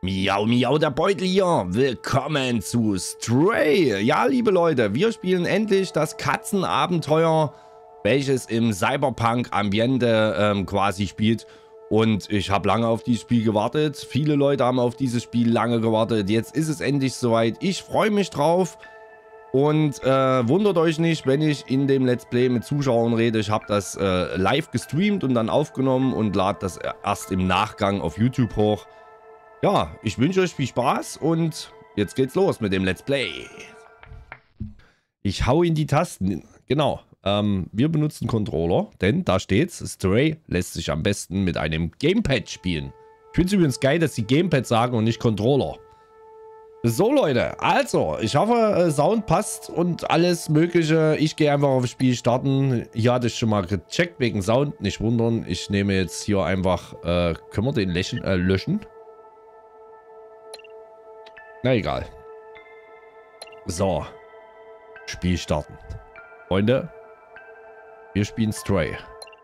Miau, miau, der Beutel hier. Willkommen zu Stray. Ja, liebe Leute, wir spielen endlich das Katzenabenteuer, welches im Cyberpunk-Ambiente quasi spielt. Und ich habe lange auf dieses Spiel gewartet. Viele Leute haben auf dieses Spiel lange gewartet. Jetzt ist es endlich soweit. Ich freue mich drauf. Und wundert euch nicht, wenn ich in dem Let's Play mit Zuschauern rede. Ich habe das live gestreamt und dann aufgenommen und lade das erst im Nachgang auf YouTube hoch. Ja, ich wünsche euch viel Spaß und jetzt geht's los mit dem Let's Play. Ich hau in die Tasten. Genau. Wir benutzen Controller, denn da steht's, Stray lässt sich am besten mit einem Gamepad spielen. Ich finde es übrigens geil, dass sie Gamepad sagen und nicht Controller. So Leute, also, ich hoffe, Sound passt und alles mögliche. Ich gehe einfach auf das Spiel starten. Hier hatte ich schon mal gecheckt wegen Sound, nicht wundern. Ich nehme jetzt hier einfach, können wir den löschen? Na egal. So. Spiel starten. Freunde. Wir spielen Stray.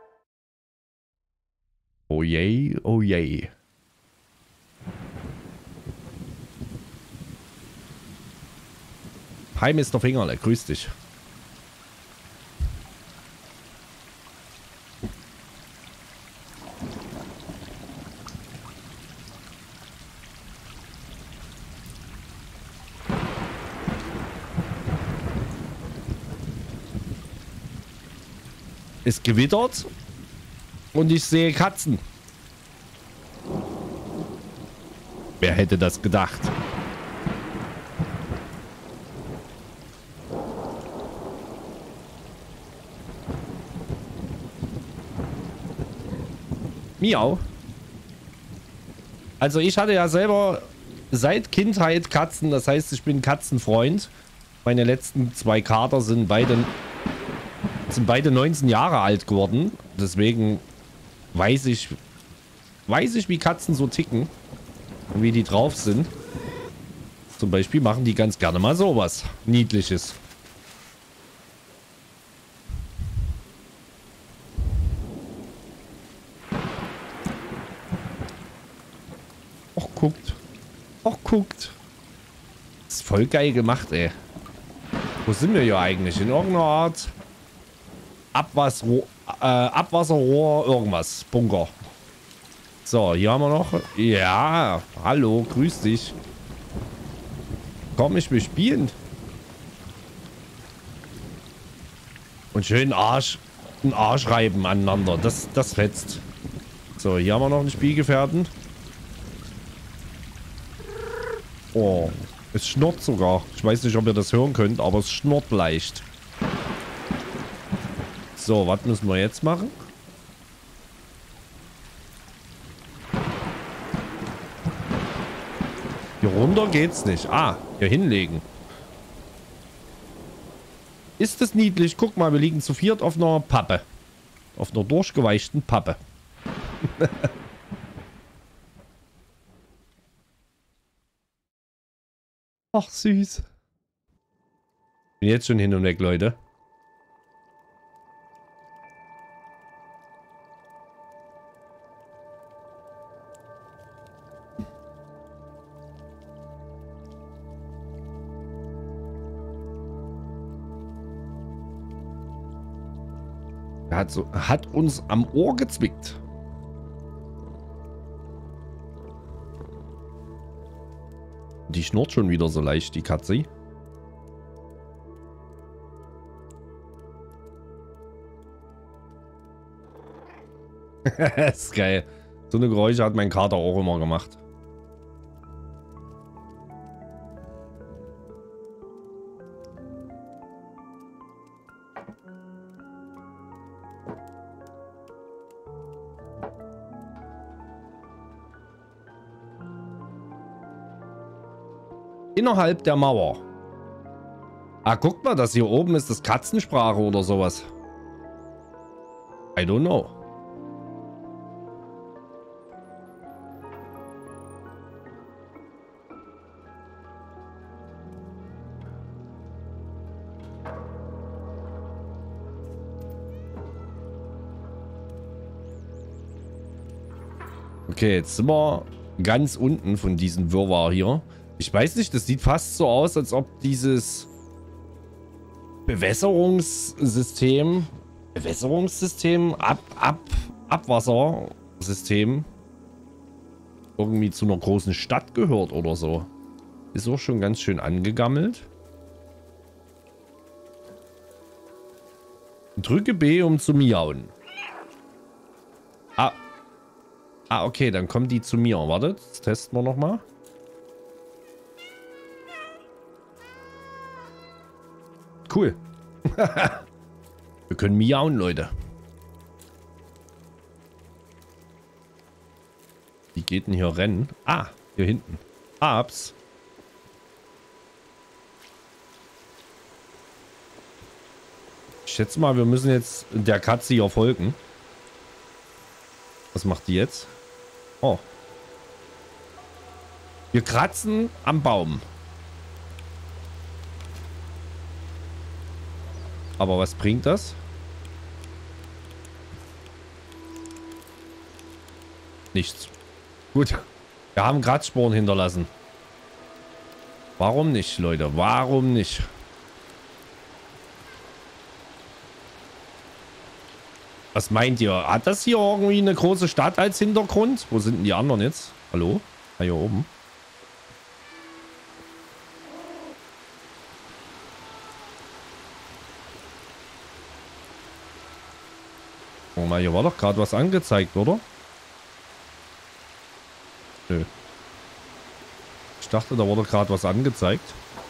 Oh yay, oh yay. Hi Mr. Fingerle, grüß dich. Es gewittert und ich sehe Katzen. Wer hätte das gedacht? Miau. Also ich hatte ja selber seit Kindheit Katzen, das heißt, ich bin Katzenfreund. Meine letzten zwei Kater sind beide 19 Jahre alt geworden. Deswegen weiß ich, wie Katzen so ticken und wie die drauf sind. Zum Beispiel machen die ganz gerne mal sowas Niedliches. Och, guckt. Och, guckt. Das ist voll geil gemacht, ey. Wo sind wir hier eigentlich? In irgendeiner Art Abwasserrohr, irgendwas. Bunker. So, hier haben wir noch. Ja, hallo, grüß dich. Komm, ich will spielen. Und schön einen Arsch reiben aneinander. Das fetzt. So, hier haben wir noch einen Spielgefährten. Oh, es schnurrt sogar. Ich weiß nicht, ob ihr das hören könnt, aber es schnurrt leicht. So, was müssen wir jetzt machen? Hier runter geht's nicht. Ah, hier hinlegen. Ist das niedlich? Guck mal, wir liegen zu viert auf einer Pappe. Auf einer durchgeweichten Pappe. Ach, süß. Bin jetzt schon hin und weg, Leute. Er hat uns am Ohr gezwickt. Die schnurrt schon wieder so leicht, die Katze. Das ist geil. So eine Geräusche hat mein Kater auch immer gemacht. Innerhalb der Mauer. Ah, guckt mal, das hier oben ist das Katzensprache oder sowas. I don't know. Okay, jetzt sind wir Ganz unten von diesem Wirrwarr hier. Ich weiß nicht, das sieht fast so aus, als ob dieses Bewässerungssystem, Abwassersystem irgendwie zu einer großen Stadt gehört oder so. Ist auch schon ganz schön angegammelt. Drücke B, um zu miauen. Okay, dann kommen die zu mir. Warte, das testen wir nochmal. Cool. Wir können miauen, Leute. Wie geht denn hier rennen? Ah, hier hinten. Abs. Ich schätze mal, wir müssen jetzt der Katze hier folgen. Was macht die jetzt? Oh. Wir kratzen am Baum. Aber was bringt das? Nichts. Gut. Wir haben Kratzspuren hinterlassen. Warum nicht, Leute? Warum nicht? Was meint ihr? Hat das hier irgendwie eine große Stadt als Hintergrund? Wo sind denn die anderen jetzt? Hallo? Ah, hier oben. Oh mal, hier war doch gerade was angezeigt, oder? Nö. Ich dachte, da wurde gerade was angezeigt.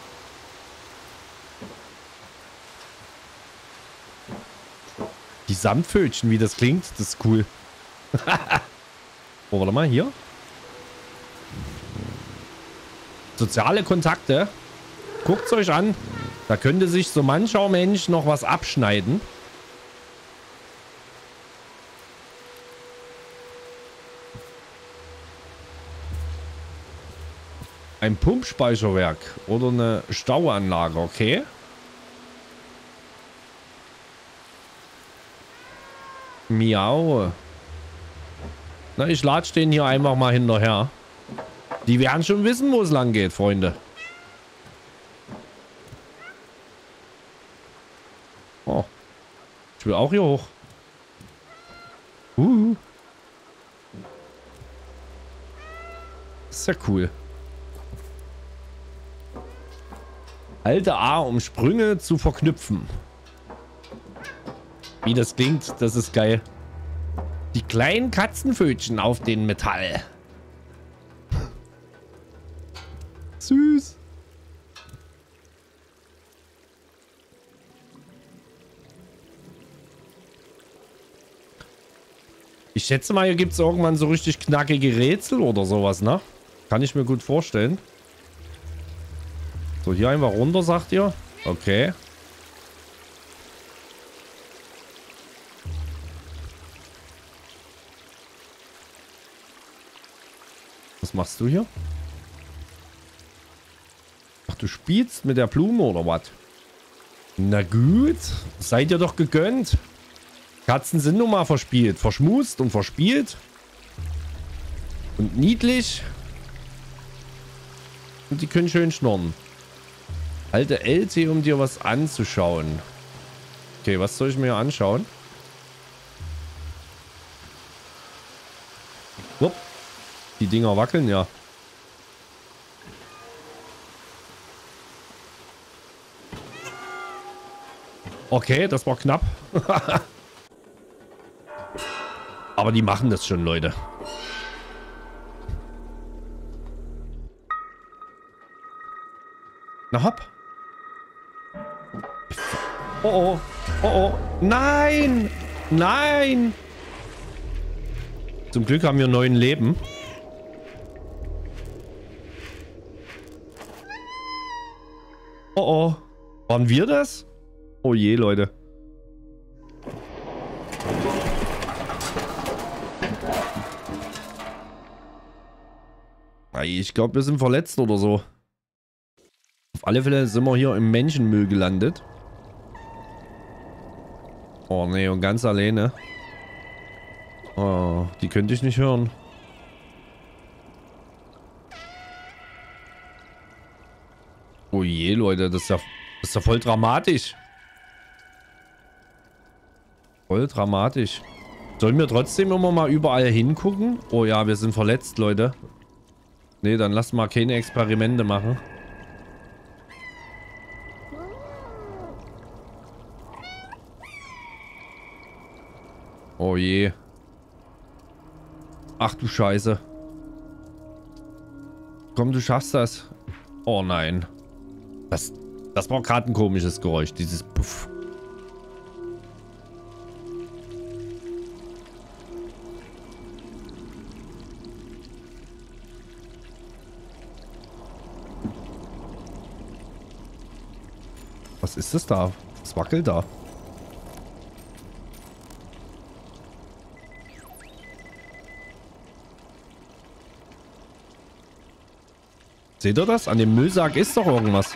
Die Sandvögelchen, wie das klingt, das ist cool. Oh, warte mal, hier. Soziale Kontakte. Guckt's euch an. Da könnte sich so mancher Mensch noch was abschneiden. Ein Pumpspeicherwerk oder eine Stauanlage, okay. Miau. Na, ich latsch den hier einfach mal hinterher. Die werden schon wissen, wo es lang geht, Freunde. Oh. Ich will auch hier hoch. Ist ja cool. Alte A, um Sprünge zu verknüpfen. Wie das klingt, das ist geil. Die kleinen Katzenpfötchen auf den Metall. Süß. Ich schätze mal, hier gibt es irgendwann so richtig knackige Rätsel oder sowas, ne? Kann ich mir gut vorstellen. So, hier einfach runter, sagt ihr? Okay. Was machst du hier? Ach, du spielst mit der Blume oder was? Na gut. Seid ihr doch gegönnt. Katzen sind nun mal verspielt. Verschmust und verspielt. Und niedlich. Und die können schön schnorren. Halte LT, um dir was anzuschauen. Okay, was soll ich mir hier anschauen? Wupp. Die Dinger wackeln, ja. Okay, das war knapp. Aber die machen das schon, Leute. Na hopp. Oh oh. Oh oh. Nein. Nein. Zum Glück haben wir 9 Leben. Oh oh. Waren wir das? Oh je, Leute. Ich glaube, wir sind verletzt oder so. Auf alle Fälle sind wir hier im Menschenmüll gelandet. Oh nee, und ganz alleine. Oh, die könnte ich nicht hören. Oh je, Leute, das ist ja voll dramatisch. Voll dramatisch. Sollen wir trotzdem immer mal überall hingucken? Oh ja, wir sind verletzt, Leute. Nee, dann lass mal keine Experimente machen. Oh je. Ach du Scheiße. Komm, du schaffst das. Oh nein. Das war gerade ein komisches Geräusch. Dieses Puff. Was ist das da? Was wackelt da? Seht ihr das? An dem Müllsack ist doch irgendwas.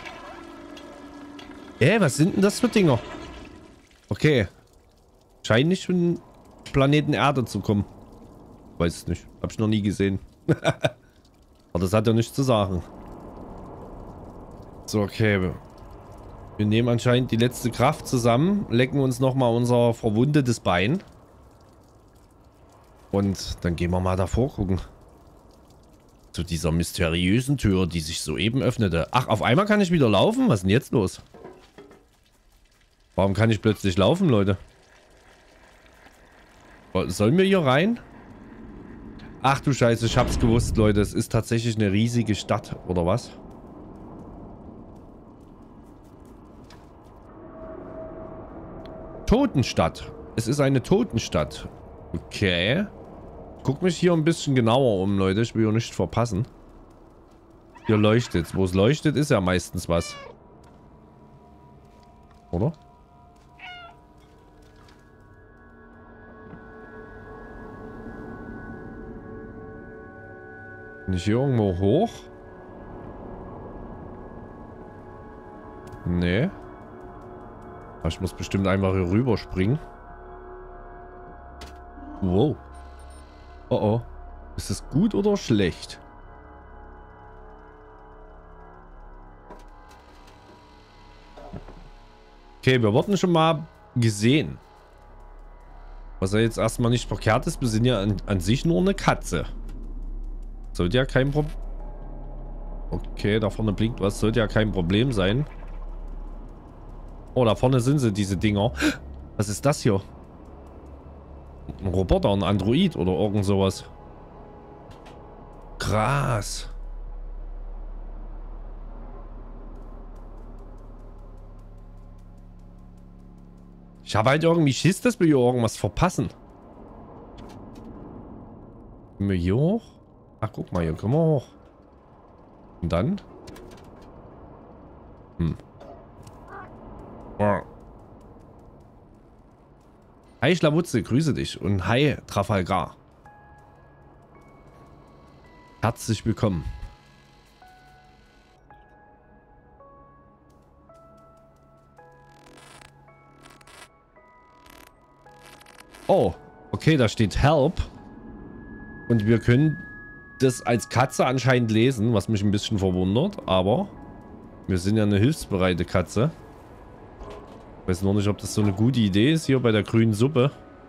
Was sind denn das für Dinger? Okay. Scheint nicht von Planeten Erde zu kommen. Weiß es nicht. Hab ich noch nie gesehen. Aber das hat ja nichts zu sagen. So, okay. Wir nehmen anscheinend die letzte Kraft zusammen, lecken uns nochmal unser verwundetes Bein. Und dann gehen wir mal davor gucken. Zu dieser mysteriösen Tür, die sich soeben öffnete. Ach, auf einmal kann ich wieder laufen? Was ist denn jetzt los? Warum kann ich plötzlich laufen, Leute? Sollen wir hier rein? Ach du Scheiße, ich hab's gewusst, Leute. Es ist tatsächlich eine riesige Stadt, oder was? Totenstadt. Es ist eine Totenstadt. Okay. Guck mich hier ein bisschen genauer um, Leute. Ich will hier nicht verpassen. Hier leuchtet. Wo es leuchtet, ist ja meistens was. Oder? Bin ich hier irgendwo hoch? Nee. Aber ich muss bestimmt einfach hier rüber springen. Wow. Oh oh. Ist das gut oder schlecht? Okay, wir wurden schon mal gesehen. Was ja jetzt erstmal nicht verkehrt ist, wir sind ja an sich nur eine Katze. Sollte ja kein Problem... Okay, da vorne blinkt was. Sollte ja kein Problem sein. Oh, da vorne sind sie, diese Dinger. Was ist das hier? Ein Roboter, ein Android oder irgend sowas. Krass. Ich habe halt irgendwie Schiss, dass wir hier irgendwas verpassen. Können wir hier hoch? Ach, guck mal, hier können wir hoch. Und dann? Hi Schlawutze, grüße dich. Und hi Trafalgar. Herzlich willkommen. Oh, okay, da steht Help. Und wir können das als Katze anscheinend lesen, was mich ein bisschen verwundert. Aber wir sind ja eine hilfsbereite Katze. Ich weiß nur nicht, ob das so eine gute Idee ist hier bei der grünen Suppe.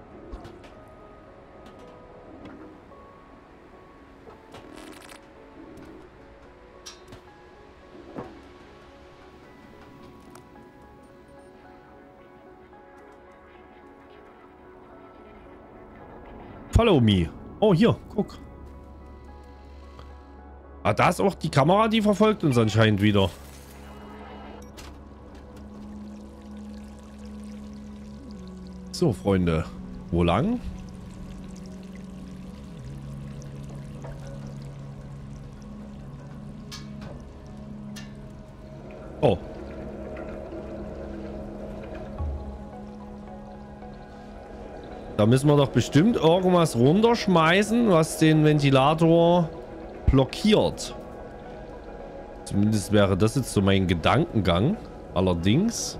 Follow me. Oh, hier, guck. Ah, da ist auch die Kamera, die verfolgt uns anscheinend wieder. So, Freunde. Wo lang? Oh. Da müssen wir doch bestimmt irgendwas runterschmeißen, was den Ventilator blockiert. Zumindest wäre das jetzt so mein Gedankengang. Allerdings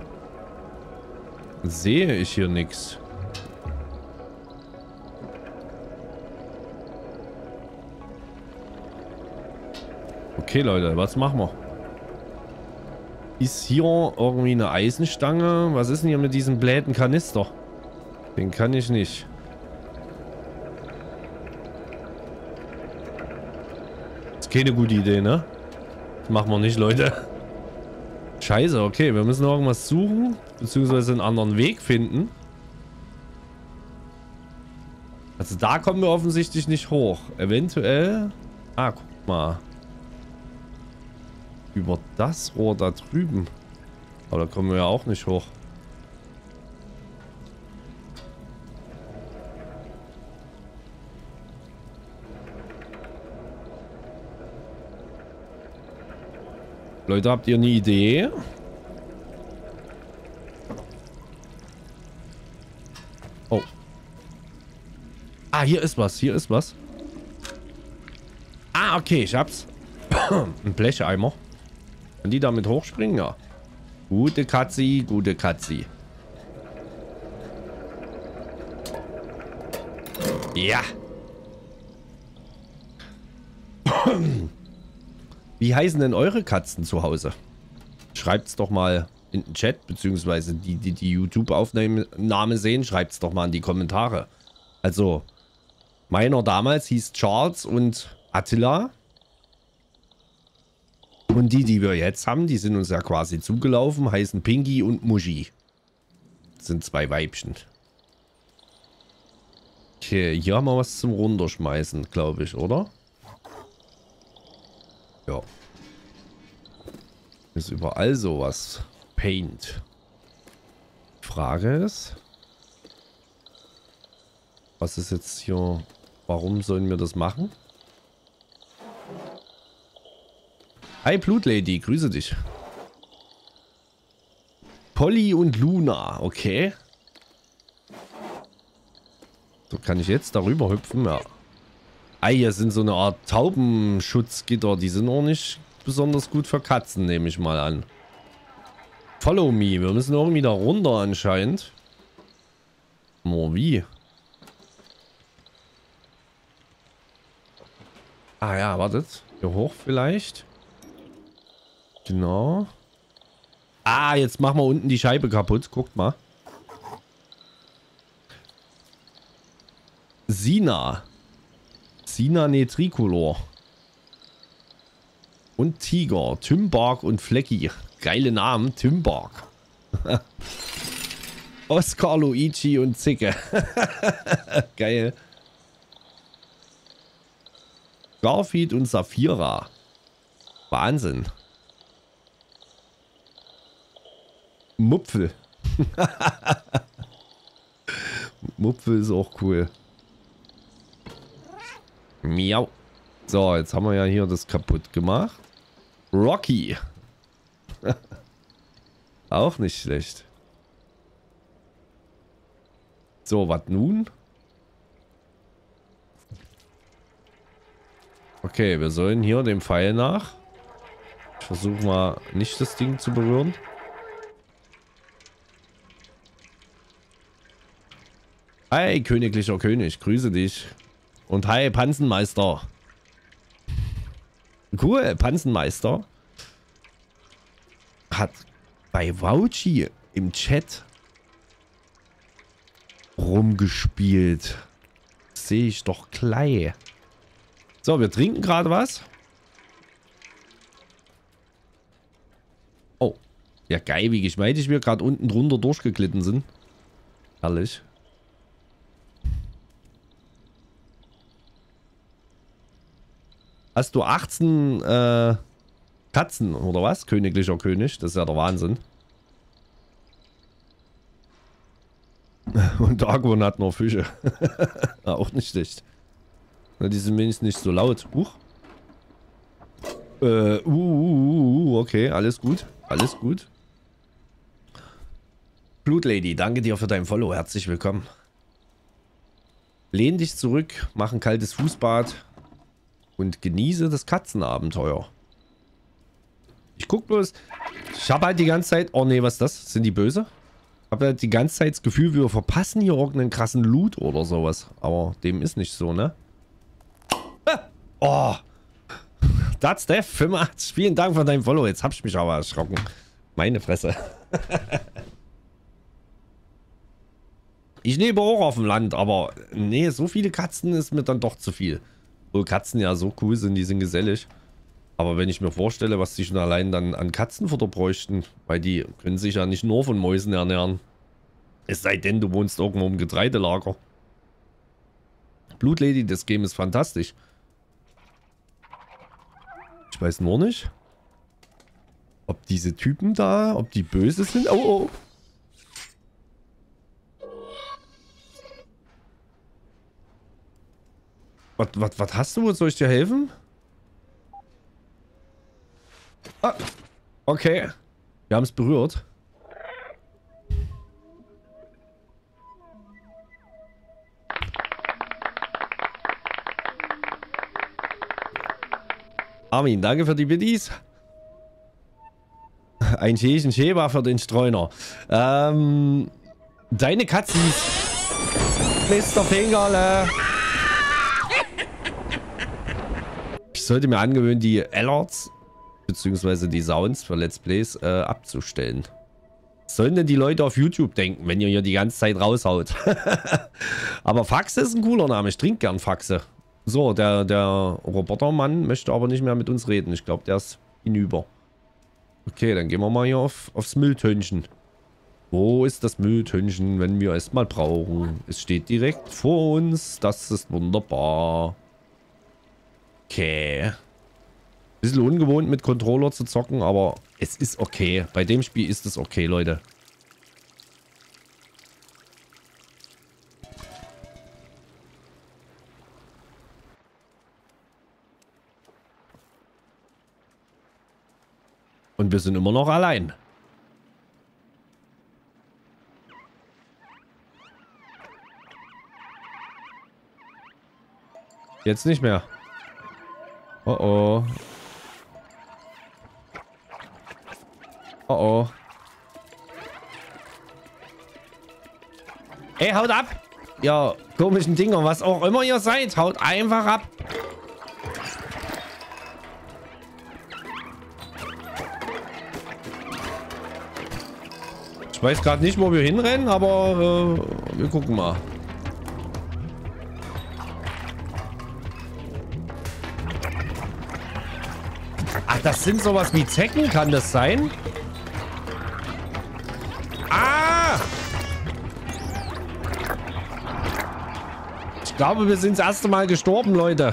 sehe ich hier nichts. Okay, Leute, was machen wir? Ist hier irgendwie eine Eisenstange? Was ist denn hier mit diesem bläden Kanister? Den kann ich nicht. Ist keine gute Idee, ne? Das machen wir nicht, Leute. Scheiße, okay. Wir müssen irgendwas suchen. Beziehungsweise einen anderen Weg finden. Also da kommen wir offensichtlich nicht hoch. Eventuell... Ah, guck mal. Über das Rohr da drüben. Aber da kommen wir ja auch nicht hoch. Leute, habt ihr eine Idee? Oh. Ah, hier ist was. Hier ist was. Ah, okay, ich hab's. Ein Blecheimer. Wenn die damit hochspringen, ja. Gute Katzi, gute Katzi. Ja. Wie heißen denn eure Katzen zu Hause? Schreibt's doch mal in den Chat, beziehungsweise die YouTube-Aufnahme sehen, schreibt's doch mal in die Kommentare. Also, meiner damals hieß Charles und Attila. Und die wir jetzt haben, die sind uns ja quasi zugelaufen, heißen Pinky und Muschi. Das sind zwei Weibchen. Okay, hier haben wir was zum Runterschmeißen, glaube ich, oder? Ja. Ist überall sowas. Paint. Frage ist, was ist jetzt hier? Warum sollen wir das machen? Hi Blutlady, grüße dich. Polly und Luna, okay. So, kann ich jetzt darüber hüpfen? Ja. Ah, hier sind so eine Art Taubenschutzgitter. Die sind auch nicht besonders gut für Katzen, nehme ich mal an. Follow me. Wir müssen irgendwie da runter anscheinend. Nur wie? Ah ja, wartet. Hier hoch vielleicht. Genau. Ah, jetzt machen wir unten die Scheibe kaputt. Guckt mal. Sina. Sina Netricolor. Und Tiger. Timbark und Flecki. Geile Namen. Timbark. Oscar, Luigi und Zicke. Geil. Garfield und Saphira. Wahnsinn. Mupfel. Mupfel ist auch cool. Miau. So, jetzt haben wir ja hier das kaputt gemacht. Rocky. Auch nicht schlecht. So, was nun? Okay, wir sollen hier dem Pfeil nach. Ich versuche mal nicht das Ding zu berühren. Hi, königlicher König, grüße dich. Und hi, Panzenmeister. Cool, Panzenmeister hat bei Wauchi im Chat rumgespielt. Sehe ich doch gleich. So, wir trinken gerade was. Oh, ja geil, wie geschmeidig wir gerade unten drunter durchgeglitten sind. Herrlich. Hast du 18 Katzen oder was? Königlicher König. Das ist ja der Wahnsinn. Und Darkwon hat nur Fische. Auch nicht schlecht. Na, die sind wenigstens nicht so laut. Okay, alles gut. Alles gut. Blutlady, danke dir für dein Follow. Herzlich willkommen. Lehn dich zurück, mach ein kaltes Fußbad. Und genieße das Katzenabenteuer. Ich guck bloß. Ich habe halt die ganze Zeit. Oh ne, was ist das? Sind die böse? Ich habe halt die ganze Zeit das Gefühl, wir verpassen hier irgendeinen krassen Loot oder sowas. Aber dem ist nicht so, ne? Oh. That's Death 85. Vielen Dank für dein Follow. Jetzt hab ich mich aber erschrocken. Meine Fresse. Ich lebe auch auf dem Land, aber nee, so viele Katzen ist mir dann doch zu viel. Obwohl Katzen ja so cool sind, die sind gesellig. Aber wenn ich mir vorstelle, was die schon allein dann an Katzenfutter bräuchten, weil die können sich ja nicht nur von Mäusen ernähren. Es sei denn, du wohnst irgendwo im Getreidelager. Blutlady, das Game ist fantastisch. Ich weiß nur nicht, ob diese Typen da, ob die böse sind. Oh, oh. Was hast du? Soll ich dir helfen? Ah, okay. Wir haben es berührt. Armin, danke für die Biddies. Ein Schächen Schäber für den Streuner. Deine Katzis. Mr. Fingerle. Ich sollte mir angewöhnen, die Alerts beziehungsweise die Sounds für Let's Plays abzustellen. Was sollen denn die Leute auf YouTube denken, wenn ihr hier die ganze Zeit raushaut? Aber Faxe ist ein cooler Name. Ich trinke gern Faxe. So, der Robotermann möchte aber nicht mehr mit uns reden. Ich glaube, der ist hinüber. Okay, dann gehen wir mal hier aufs Mülltönchen. Wo ist das Mülltönchen, wenn wir es mal brauchen? Es steht direkt vor uns. Das ist wunderbar. Okay. Bisschen ungewohnt mit Controller zu zocken, aber es ist okay. Bei dem Spiel ist es okay, Leute. Und wir sind immer noch allein. Jetzt nicht mehr. Oh oh. Oh oh. Ey, haut ab! Ja, komischen Dinger, was auch immer ihr seid, haut einfach ab. Ich weiß gerade nicht, wo wir hinrennen, aber wir gucken mal. Ach, das sind sowas wie Zecken, kann das sein? Ah! Ich glaube, wir sind das erste Mal gestorben, Leute.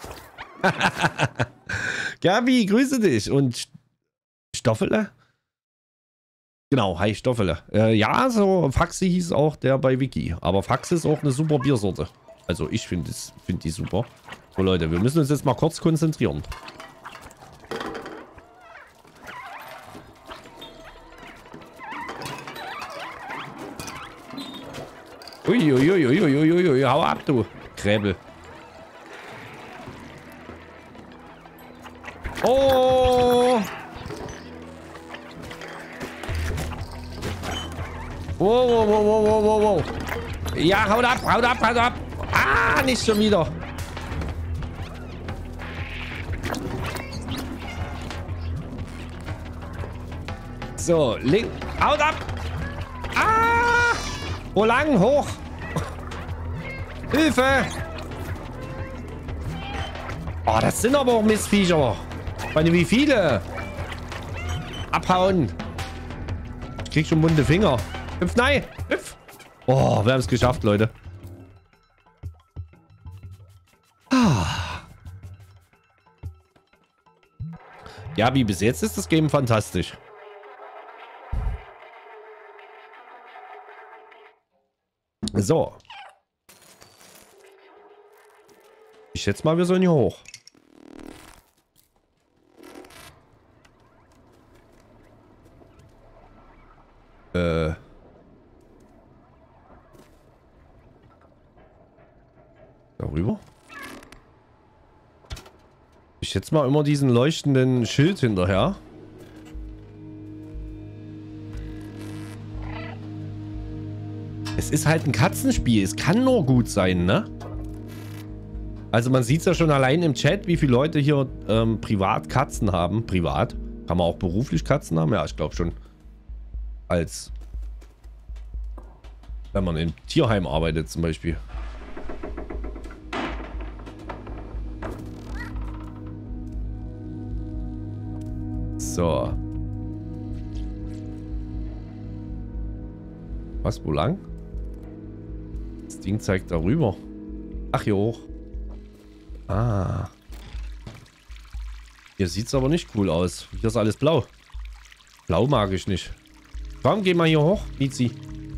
Gabi, grüße dich. Und Stoffele? Genau, hi Stoffele. Ja, so Faxe hieß auch der bei Wiki. Aber Faxe ist auch eine super Biersorte. Also ich finde die super. So Leute, wir müssen uns jetzt mal kurz konzentrieren. Uiuiuiuiuiui, hau ab, du Kräbel. Oh! Wow, wow, wow, wow, wow, wow. Ja, haut ab, haut ab, haut ab. Ah, nicht schon wieder. So, link. Haut ab. Ah! Wo lang? Hoch. Hilfe. Oh, das sind aber auch Mistviecher. Meine, wie viele? Abhauen. Ich krieg schon bunte Finger. Hüpf, nein. Hüpf. Oh, wir haben es geschafft, Leute. Ja, wie bis jetzt ist das Game fantastisch. So. Ich schätze mal, wir sollen hier hoch. Darüber? Ich schätze mal immer diesen leuchtenden Schild hinterher. Es ist halt ein Katzenspiel. Es kann nur gut sein, ne? Also man sieht es ja schon allein im Chat, wie viele Leute hier privat Katzen haben. Privat. Kann man auch beruflich Katzen haben? Ja, ich glaube schon. als wenn man im Tierheim arbeitet zum Beispiel. So. Was, wo lang? Das Ding zeigt da rüber. Ach, hier hoch. Ah. Hier sieht es aber nicht cool aus. Hier ist alles blau. Blau mag ich nicht. Komm, geh mal hier hoch, Mizi.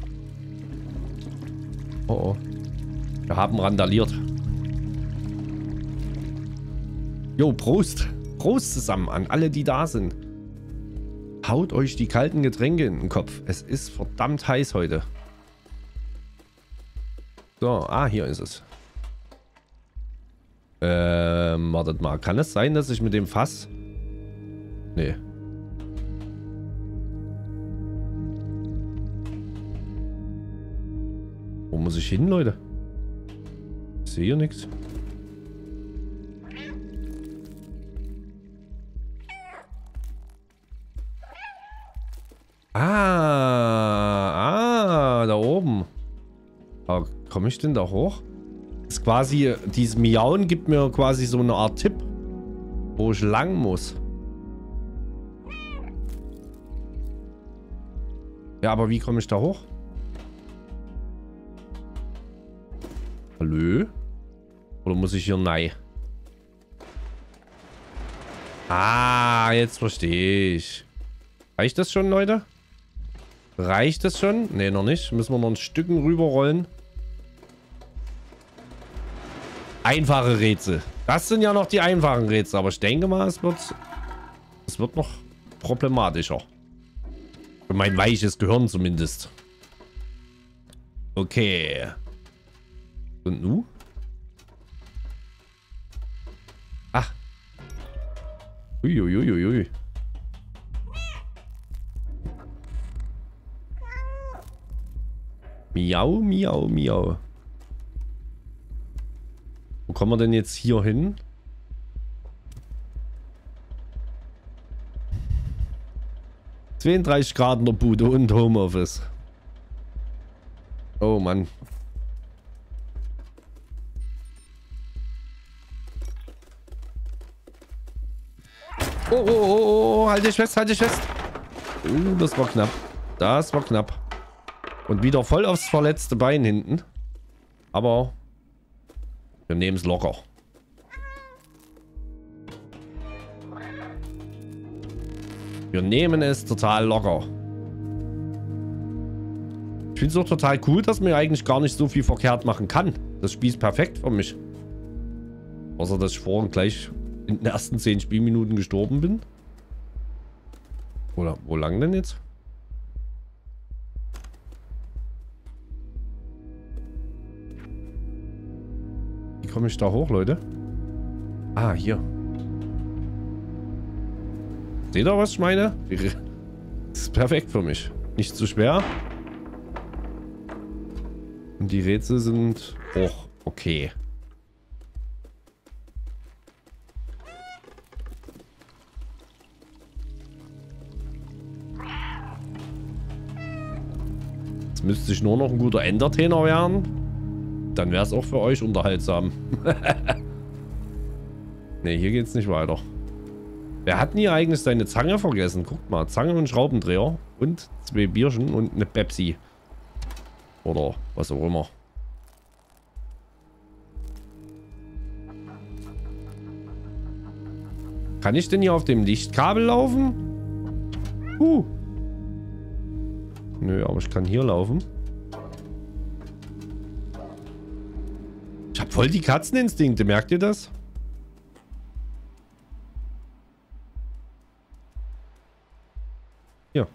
Oh oh. Wir haben randaliert. Jo, Prost. Prost zusammen an alle, die da sind. Haut euch die kalten Getränke in den Kopf. Es ist verdammt heiß heute. So, hier ist es. Wartet mal. Kann es sein, dass ich mit dem Fass... Nee. Wo muss ich hin, Leute? Ich sehe hier nichts. Da oben. Komme ich denn da hoch? Das ist quasi, dieses Miauen gibt mir quasi so eine Art Tipp, wo ich lang muss. Ja, aber wie komme ich da hoch? Hallo? Oder muss ich hier rein? Jetzt verstehe ich. Reicht das schon, Leute? Reicht das schon? Ne, noch nicht. Müssen wir noch ein Stückchen rüberrollen. Einfache Rätsel. Das sind ja noch die einfachen Rätsel. Aber ich denke mal, es wird noch problematischer. Für mein weiches Gehirn zumindest. Okay. Und nu? Ach. Uiuiuiui. Miau, miau, miau. Wo kommen wir denn jetzt hier hin? ...32 Grad in der Bude und Homeoffice. Oh Mann. Oh, halt dich fest, halt dich fest. Das war knapp. Das war knapp. Und wieder voll aufs verletzte Bein hinten. Aber wir nehmen es locker. Wir nehmen es total locker. Ich finde es auch total cool, dass man eigentlich gar nicht so viel verkehrt machen kann. Das Spiel ist perfekt für mich. Außer, dass ich vorhin gleich in den ersten 10 Spielminuten gestorben bin. Oder wo lang denn jetzt? Wie komme ich da hoch, Leute? Hier. Seht ihr, was ich meine? Das ist perfekt für mich. Nicht zu schwer. Und die Rätsel sind auch okay. Jetzt müsste ich nur noch ein guter Entertainer werden. Dann wäre es auch für euch unterhaltsam. Ne, hier geht's nicht weiter. Wer hat denn hier eigentlich seine Zange vergessen? Guckt mal, Zange und Schraubendreher und 2 Bierchen und eine Pepsi. Oder was auch immer. Kann ich denn hier auf dem Lichtkabel laufen? Nö, aber ich kann hier laufen. Ich habe voll die Katzeninstinkte, merkt ihr das? Hier.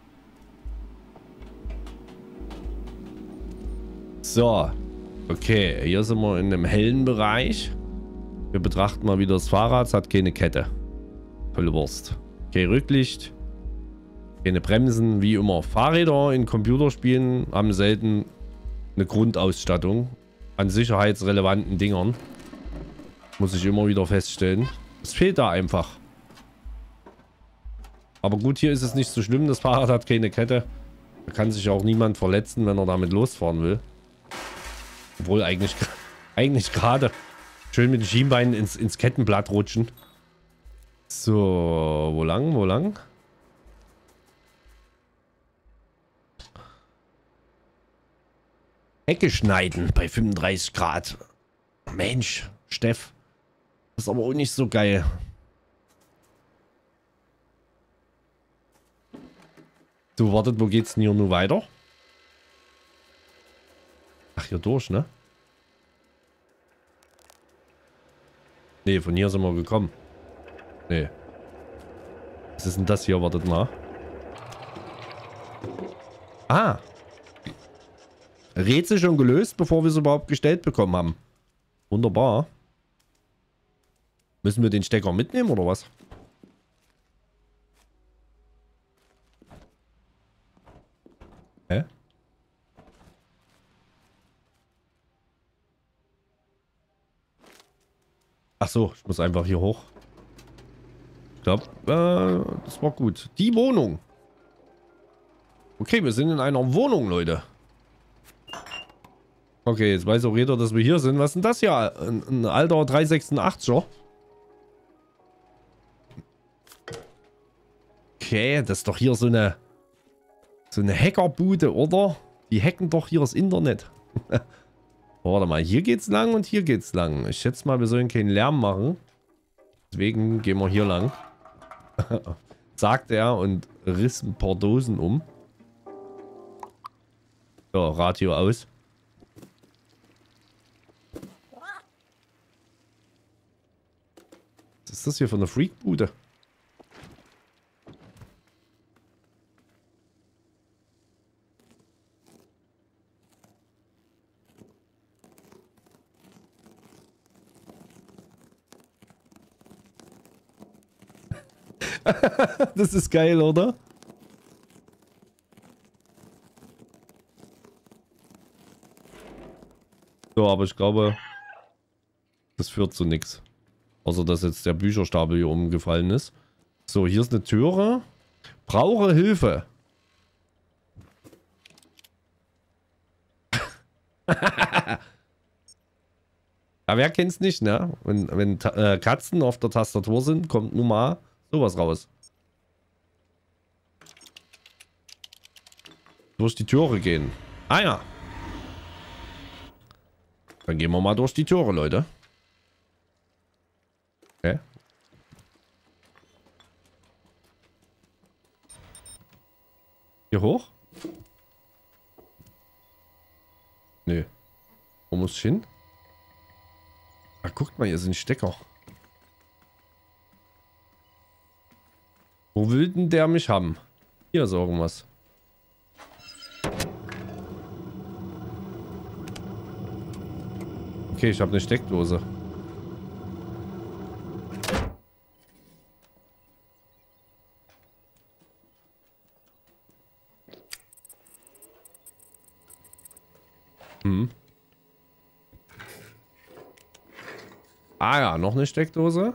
So. Okay, hier sind wir in einem hellen Bereich. Wir betrachten mal wieder das Fahrrad. Es hat keine Kette. Tolle Wurst. Okay, Rücklicht. Keine Bremsen, wie immer. Fahrräder in Computerspielen haben selten eine Grundausstattung an sicherheitsrelevanten Dingern. Muss ich immer wieder feststellen. Es fehlt da einfach. Aber gut, hier ist es nicht so schlimm. Das Fahrrad hat keine Kette. Da kann sich auch niemand verletzen, wenn er damit losfahren will. Obwohl eigentlich gerade schön mit den Schienbeinen ins Kettenblatt rutschen. So, wo lang, wo lang? Hecke schneiden bei 35 Grad. Mensch, Steff. Das ist aber auch nicht so geil. So, wartet, wo geht's denn hier nur weiter? Ach, hier durch, ne? Ne, von hier sind wir gekommen. Ne. Was ist denn das hier? Wartet mal. Ah. Rätsel schon gelöst, bevor wir es überhaupt gestellt bekommen haben. Wunderbar. Müssen wir den Stecker mitnehmen, oder was? Hä? Ach so, ich muss einfach hier hoch. Ich glaube, das war gut. Die Wohnung. Okay, wir sind in einer Wohnung, Leute. Okay, jetzt weiß auch jeder, dass wir hier sind. Was ist denn das hier? Ein alter 386er. Okay, das ist doch hier so eine Hackerbude, oder? Die hacken doch hier das Internet. Warte mal, hier geht's lang und hier geht's lang. Ich schätze mal, wir sollen keinen Lärm machen. Deswegen gehen wir hier lang. Sagt er und riss ein paar Dosen um. So, Radio aus. Was ist das hier für eine Freakbude? Das ist geil, oder? So, aber ich glaube, das führt zu nichts. Außer, dass jetzt der Bücherstapel hier umgefallen ist. So, hier ist eine Türe. Brauche Hilfe. Ja, wer kennt's nicht, ne? Wenn Katzen auf der Tastatur sind, kommt nun mal sowas raus. Durch die Türe gehen. Ah ja. Dann gehen wir mal durch die Türe, Leute. Okay. Hier hoch? Nö. Wo muss ich hin? Ah, guckt mal, hier sind Stecker. Wo will denn der mich haben? Hier ist irgendwas. Okay, ich habe eine Steckdose. Ah ja, noch eine Steckdose.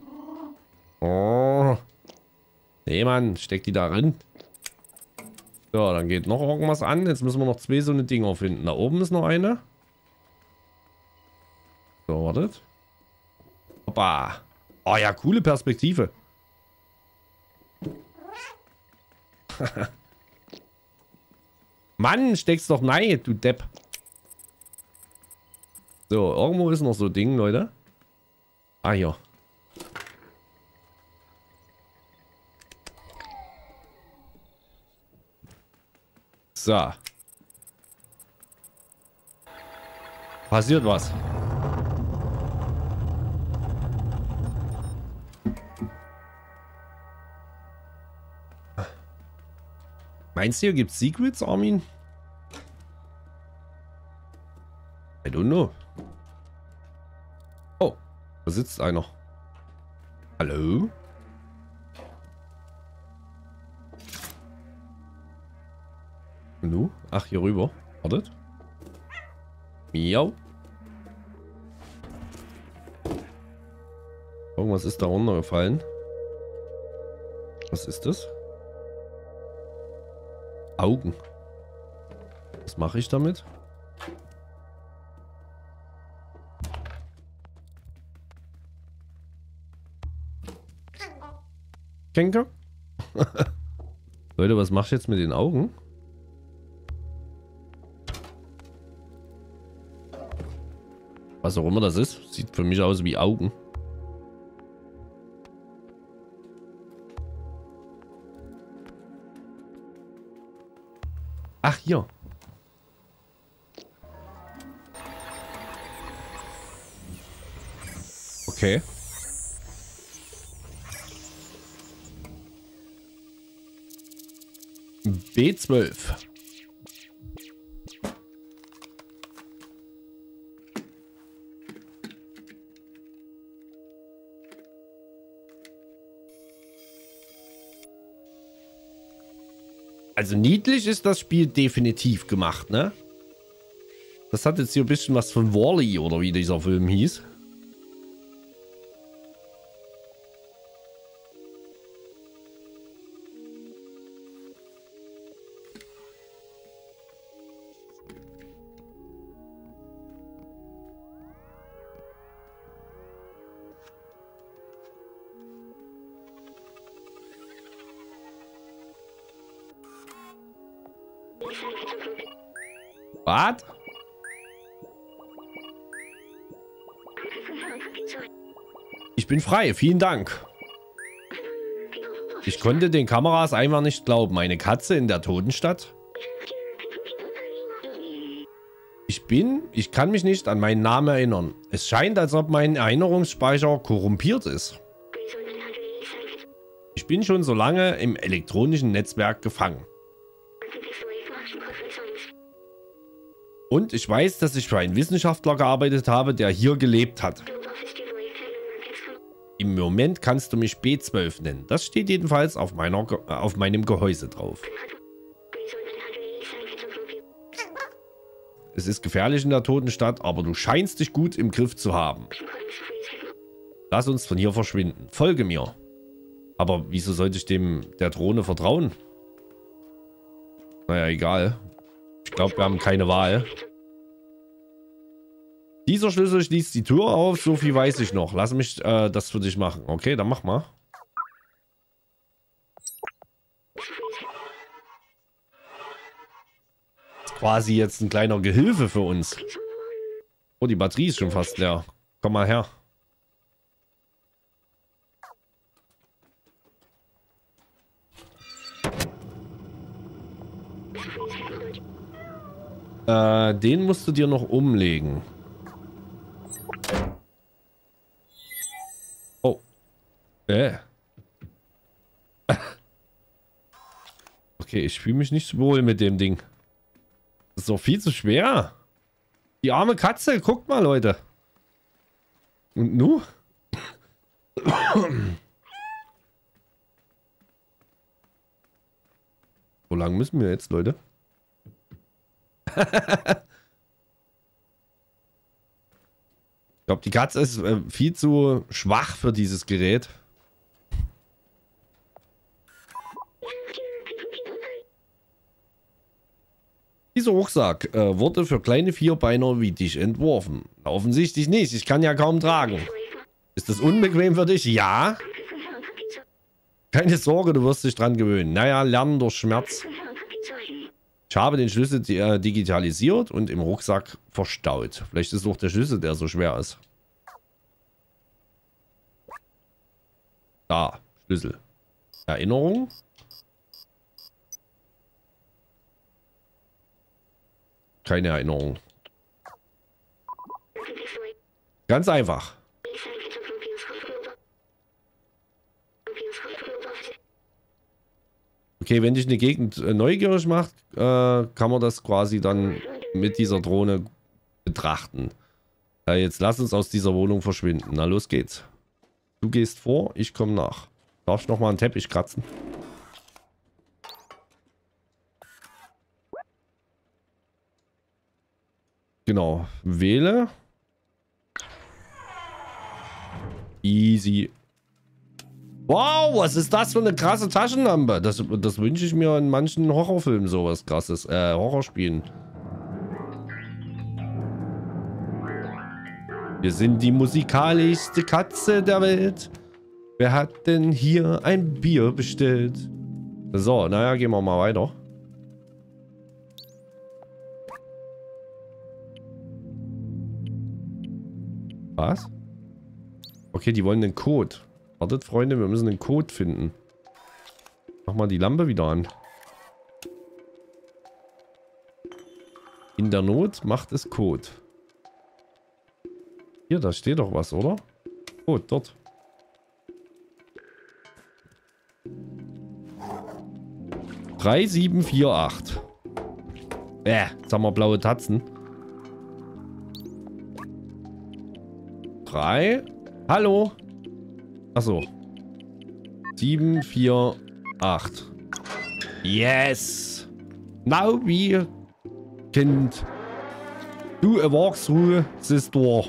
Oh. Nee, Mann, steck die da rein. So, dann geht noch irgendwas an. Jetzt müssen wir noch zwei so eine Dinger finden. Da oben ist noch eine. So, wartet. Hoppa. Oh ja, coole Perspektive. Mann, steck's doch rein, du Depp. So, irgendwo ist noch so ein Ding, Leute. Ah, hier. So. Passiert was. Meinst du, hier gibt's Secrets, Armin? I don't know. Oh, da sitzt einer. Hallo? Nu? Ach, hier rüber. Wartet. Miau. Irgendwas ist da runtergefallen. Was ist das? Augen. Was mache ich damit? Kenker? Leute, was mach ich jetzt mit den Augen? Was auch immer das ist. Sieht für mich aus wie Augen. Ach, hier. Okay. B12. Also niedlich ist das Spiel definitiv gemacht, ne? Das hat jetzt hier ein bisschen was von Wall-E oder wie dieser Film hieß. Was? Ich bin frei, vielen Dank. Ich konnte den Kameras einfach nicht glauben. Eine Katze in der Totenstadt? Ich kann mich nicht an meinen Namen erinnern. Es scheint, als ob mein Erinnerungsspeicher korrumpiert ist. Ich bin schon so lange im elektronischen Netzwerk gefangen. Und ich weiß, dass ich für einen Wissenschaftler gearbeitet habe, der hier gelebt hat. Im Moment kannst du mich B12 nennen. Das steht jedenfalls auf meinem Gehäuse drauf. Es ist gefährlich in der Totenstadt, aber du scheinst dich gut im Griff zu haben. Lass uns von hier verschwinden. Folge mir. Aber wieso sollte ich der Drohne vertrauen? Naja, egal. Ich glaube, wir haben keine Wahl. Dieser Schlüssel schließt die Tür auf, so viel weiß ich noch. Lass mich das für dich machen. Okay, dann mach mal. Ist quasi jetzt ein kleiner Gehilfe für uns. Oh, die Batterie ist schon fast leer. Komm mal her. Den musst du dir noch umlegen. Oh. Okay, ich fühle mich nicht so wohl mit dem Ding. Das ist doch viel zu schwer. Die arme Katze, guckt mal, Leute. Und nu? Wo lang müssen wir jetzt, Leute? Ich glaube, die Katze ist viel zu schwach für dieses Gerät. Dieser Rucksack wurde für kleine Vierbeiner wie dich entworfen. Offensichtlich nicht. Ich kann ja kaum tragen. Ist das unbequem für dich? Ja. Keine Sorge, du wirst dich dran gewöhnen. Naja, lernen durch Schmerz. Ich habe den Schlüssel digitalisiert und im Rucksack verstaut. Vielleicht ist es auch der Schlüssel, der so schwer ist. Da, Schlüssel. Erinnerung. Keine Erinnerung. Ganz einfach. Okay, wenn dich eine Gegend neugierig macht, kann man das quasi dann mit dieser Drohne betrachten. Jetzt lass uns aus dieser Wohnung verschwinden. Na, los geht's. Du gehst vor, ich komme nach. Darf ich nochmal einen Teppich kratzen? Genau. Wähle. Wow, was ist das für eine krasse Taschenlampe? Das wünsche ich mir in manchen Horrorfilmen, sowas krasses. Horrorspielen. Wir sind die musikalischste Katze der Welt. Wer hat denn hier ein Bier bestellt? So, naja, gehen wir mal weiter. Was? Okay, die wollen den Code. Wartet, Freunde, wir müssen den Code finden. Mach mal die Lampe wieder an. In der Not macht es Code. Hier, da steht doch was, oder? Oh, dort. Drei, 7, 4, 8. Jetzt haben wir blaue Tatzen. 3. Hallo. Achso. 7, 4, 8. Yes. Now we can do a walkthrough this door.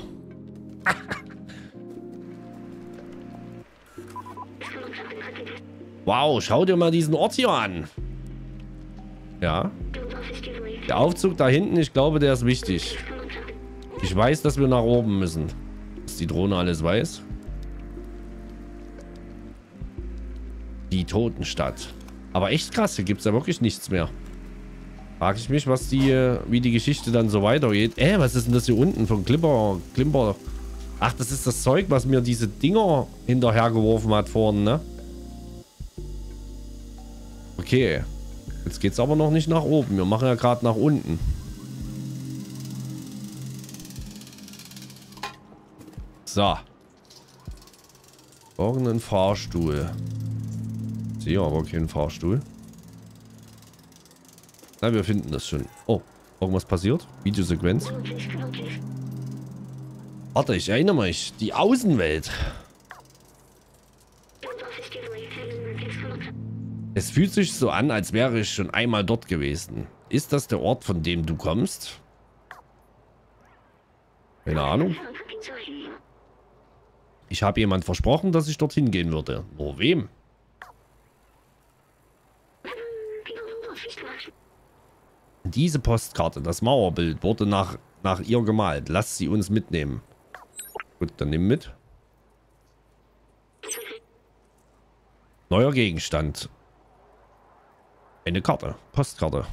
Wow, schau dir mal diesen Ort hier an. Ja. Der Aufzug da hinten, ich glaube, der ist wichtig. Ich weiß, dass wir nach oben müssen. Dass die Drohne alles weiß. Die Totenstadt. Aber echt krass, hier gibt es ja wirklich nichts mehr. Frage ich mich, wie die Geschichte dann so weitergeht. Was ist denn das hier unten von Klimper? Ach, das ist das Zeug, was mir diese Dinger hinterhergeworfen hat vorhin, ne? Okay. Jetzt geht's aber noch nicht nach oben. Wir machen ja gerade nach unten. So. Irgendein Fahrstuhl. Ich sehe aber keinen Fahrstuhl. Na, wir finden das schon. Oh, irgendwas passiert? Videosequenz. Warte, ich erinnere mich. Die Außenwelt. Es fühlt sich so an, als wäre ich schon einmal dort gewesen. Ist das der Ort, von dem du kommst? Keine Ahnung. Ich habe jemand versprochen, dass ich dorthin gehen würde. Nur wem? Diese Postkarte, das Mauerbild, wurde nach ihr gemalt. Lasst sie uns mitnehmen. Gut, dann nimm mit. Neuer Gegenstand. Eine Karte. Postkarte.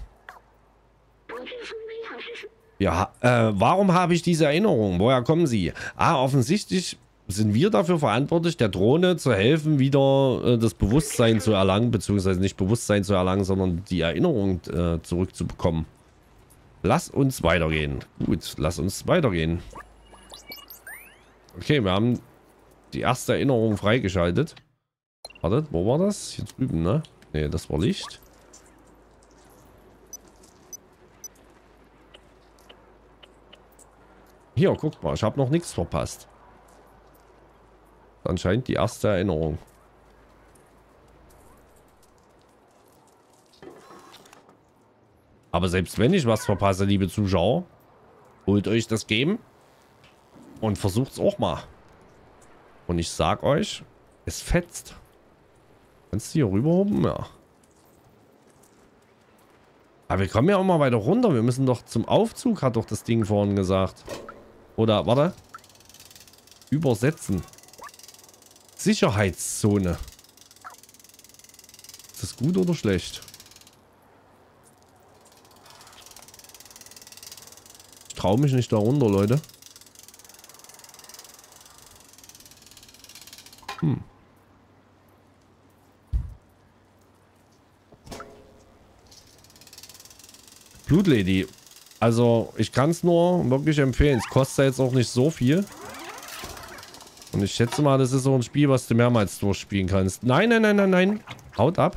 Ja, warum habe ich diese Erinnerung? Woher kommen sie? Offensichtlich sind wir dafür verantwortlich, der Drohne zu helfen, wieder das Bewusstsein zu erlangen, beziehungsweise nicht Bewusstsein zu erlangen, sondern die Erinnerung zurückzubekommen. Lass uns weitergehen. Gut, lass uns weitergehen. Okay, wir haben die erste Erinnerung freigeschaltet. Wartet, wo war das? Hier drüben, ne? Ne, das war Licht. Hier, guckt mal, ich habe noch nichts verpasst. Anscheinend die erste Erinnerung. Aber selbst wenn ich was verpasse, liebe Zuschauer, holt euch das Game und versucht es auch mal. Und ich sag euch, es fetzt. Kannst du hier rüber oben? Ja. Aber wir kommen ja auch mal weiter runter. Wir müssen doch zum Aufzug, hat doch das Ding vorhin gesagt. Oder, warte. Übersetzen. Sicherheitszone. Ist das gut oder schlecht? Ich traue mich nicht da runter, Leute. Blutlady. Also, ich kann es nur wirklich empfehlen. Es kostet jetzt auch nicht so viel. Und ich schätze mal, das ist so ein Spiel, was du mehrmals durchspielen kannst. Nein, nein, nein, nein, nein. Haut ab.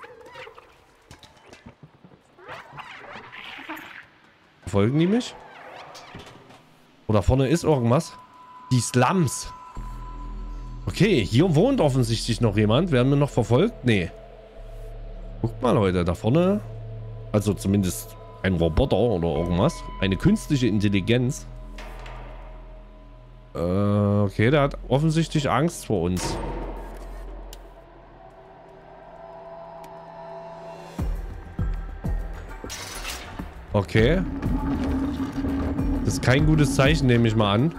Verfolgen die mich? Oder vorne ist irgendwas? Die Slums. Okay, hier wohnt offensichtlich noch jemand. Werden wir noch verfolgt? Nee. Guckt mal, Leute, da vorne. Also zumindest ein Roboter oder irgendwas. Eine künstliche Intelligenz. Okay, der hat offensichtlich Angst vor uns. Okay. Das ist kein gutes Zeichen, nehme ich mal an.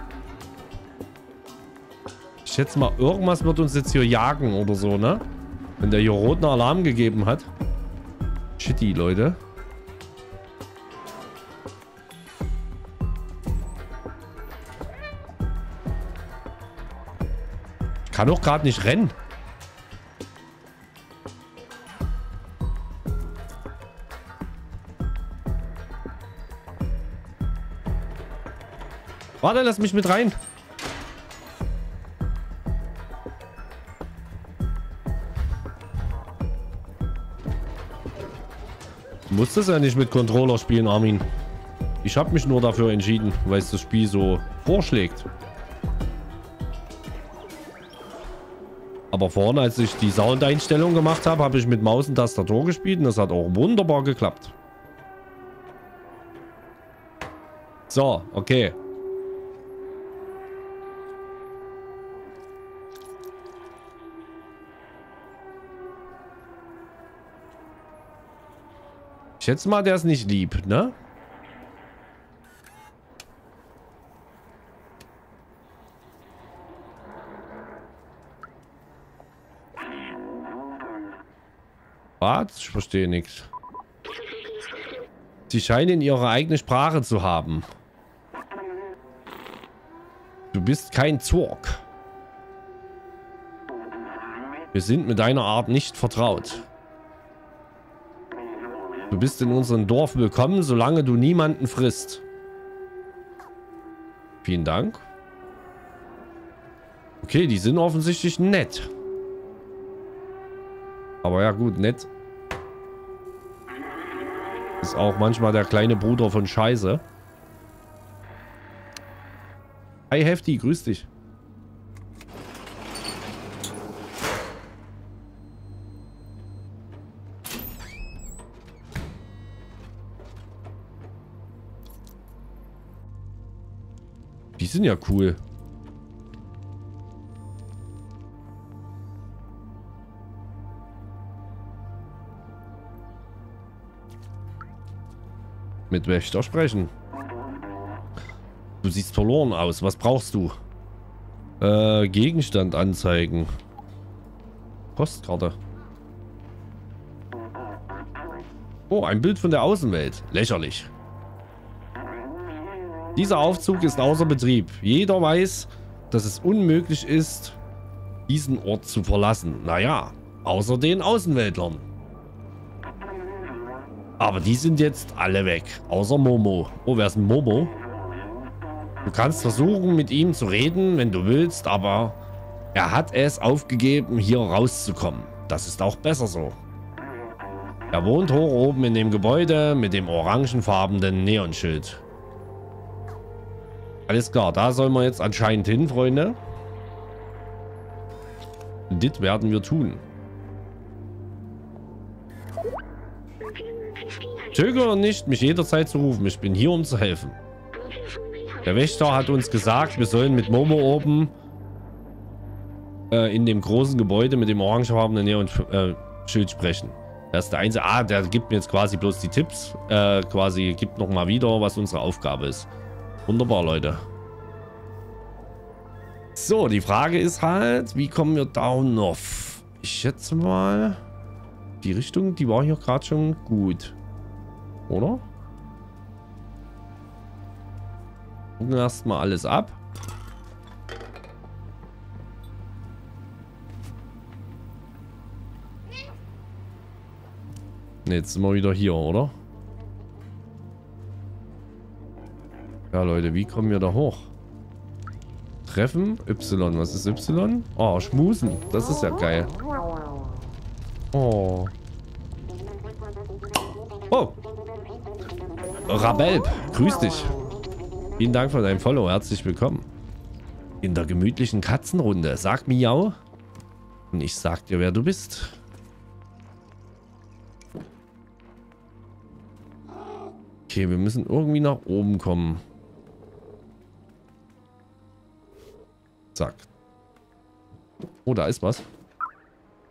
Ich schätze mal, irgendwas wird uns jetzt hier jagen oder so, ne? Wenn der hier roten Alarm gegeben hat. Shitty, Leute. Ich kann doch gerade nicht rennen. Warte, lass mich mit rein. Du musst das ja nicht mit Controller spielen, Armin. Ich habe mich nur dafür entschieden, weil es das Spiel so vorschlägt. Aber vorhin, als ich die Soundeinstellung gemacht habe, habe ich mit Maus und Tastatur gespielt und das hat auch wunderbar geklappt. So, okay. Ich schätze mal, der ist nicht lieb, ne? Was? Ich verstehe nichts. Sie scheinen ihre eigene Sprache zu haben. Du bist kein Zorg. Wir sind mit deiner Art nicht vertraut. Du bist in unserem Dorf willkommen, solange du niemanden frisst. Vielen Dank. Okay, die sind offensichtlich nett. Aber ja gut, nett. Ist auch manchmal der kleine Bruder von Scheiße. Hi Hefti, grüß dich. Die sind ja cool. Mit Wächter sprechen. Du siehst verloren aus. Was brauchst du? Gegenstand anzeigen. Postkarte. Oh, ein Bild von der Außenwelt. Lächerlich. Dieser Aufzug ist außer Betrieb. Jeder weiß, dass es unmöglich ist, diesen Ort zu verlassen. Naja, außer den Außenweltlern. Aber die sind jetzt alle weg. Außer Momo. Oh, wer ist ein Momo? Du kannst versuchen, mit ihm zu reden, wenn du willst, aber er hat es aufgegeben, hier rauszukommen. Das ist auch besser so. Er wohnt hoch oben in dem Gebäude mit dem orangenfarbenen Neonschild. Alles klar, da sollen wir jetzt anscheinend hin, Freunde. Das werden wir tun. Zögere nicht, mich jederzeit zu rufen. Ich bin hier, um zu helfen. Der Wächter hat uns gesagt, wir sollen mit Momo oben in dem großen Gebäude mit dem orangefarbenen Neonschild sprechen. Das ist der einzige. Ah, der gibt mir jetzt quasi bloß die Tipps. Quasi gibt nochmal wieder, was unsere Aufgabe ist. Wunderbar, Leute. So, die Frage ist halt, wie kommen wir down noch? Ich schätze mal, die Richtung, die war hier gerade schon gut. Oder? Gucken erstmal alles ab. Ne, jetzt sind wir wieder hier, oder? Ja, Leute, wie kommen wir da hoch? Treffen? Y. Was ist Y? Oh, schmusen. Das ist ja geil. Oh. Oh. Rabelb, grüß dich. Vielen Dank für dein Follow. Herzlich willkommen. In der gemütlichen Katzenrunde. Sag Miau. Und ich sag dir, wer du bist. Okay, wir müssen irgendwie nach oben kommen. Zack. Oh, da ist was.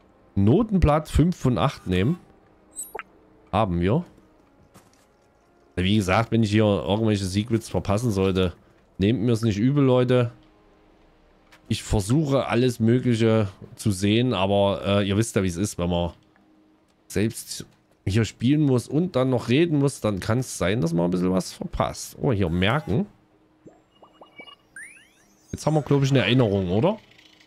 Notenblatt 5 von 8 nehmen. Haben wir. Wie gesagt, wenn ich hier irgendwelche Secrets verpassen sollte, nehmt mir es nicht übel, Leute. Ich versuche alles Mögliche zu sehen, aber ihr wisst ja, wie es ist, wenn man selbst hier spielen muss und dann noch reden muss, dann kann es sein, dass man ein bisschen was verpasst. Oh, hier merken. Jetzt haben wir, glaube ich, eine Erinnerung, oder?